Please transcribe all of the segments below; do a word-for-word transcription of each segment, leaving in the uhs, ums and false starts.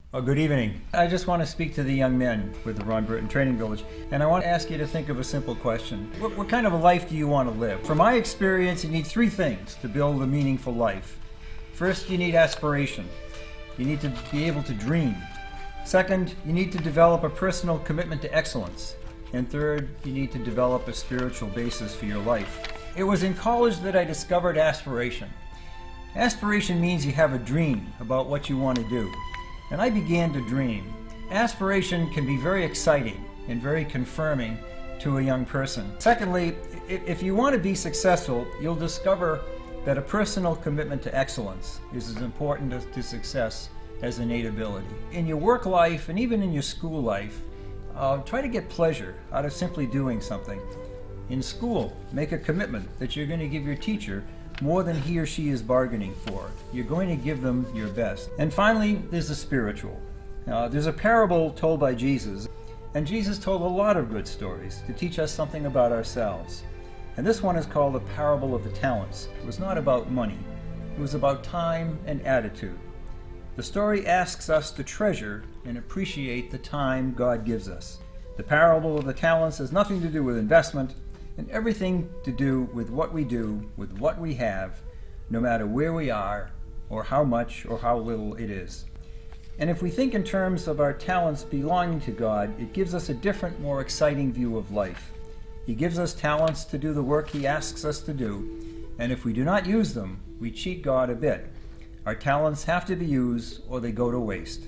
Oh, good evening. I just want to speak to the young men with the Ron Burton Training Village, and I want to ask you to think of a simple question. What, what kind of a life do you want to live? From my experience, you need three things to build a meaningful life. First, you need aspiration. You need to be able to dream. Second, you need to develop a personal commitment to excellence. And third, you need to develop a spiritual basis for your life. It was in college that I discovered aspiration. Aspiration means you have a dream about what you want to do. And I began to dream. Aspiration can be very exciting and very confirming to a young person. Secondly, if you want to be successful, you'll discover that a personal commitment to excellence is as important to, to success as innate ability. In your work life and even in your school life, uh, try to get pleasure out of simply doing something. In school, make a commitment that you're going to give your teacher more than he or she is bargaining for. You're going to give them your best. And finally, there's the spiritual. Uh, there's a parable told by Jesus, and Jesus told a lot of good stories to teach us something about ourselves. And this one is called the parable of the talents. It was not about money. It was about time and attitude. The story asks us to treasure and appreciate the time God gives us. The parable of the talents has nothing to do with investment, and everything to do with what we do with what we have, no matter where we are, or how much or how little it is. And if we think in terms of our talents belonging to God, it gives us a different, more exciting view of life. He gives us talents to do the work He asks us to do, and if we do not use them, we cheat God a bit. Our talents have to be used, or they go to waste.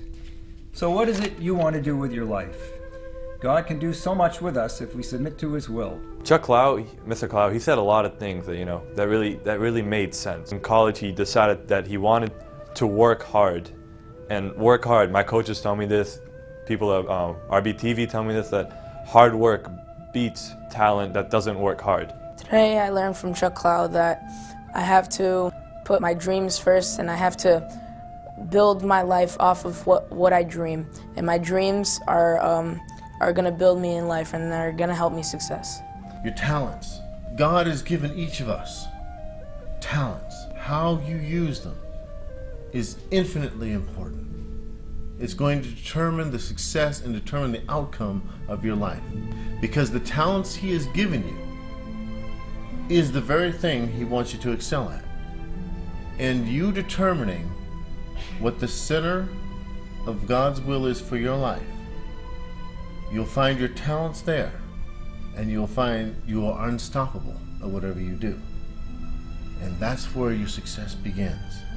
So what is it you want to do with your life? God can do so much with us if we submit to His will. Chuck Clough, Mister Clough, he said a lot of things that, you know, that really, that really made sense. In college, he decided that he wanted to work hard, and work hard. My coaches tell me this, people at um, R B T V tell me this, that hard work beats talent that doesn't work hard. Today I learned from Chuck Clough that I have to put my dreams first, and I have to build my life off of what, what I dream. And my dreams are, um, are going to build me in life, and they're going to help me success. Your talents. God has given each of us talents. How you use them is infinitely important. It's going to determine the success and determine the outcome of your life. Because the talents He has given you is the very thing He wants you to excel at. And you determining what the center of God's will is for your life, you'll find your talents there, and you'll find you are unstoppable at whatever you do. And that's where your success begins.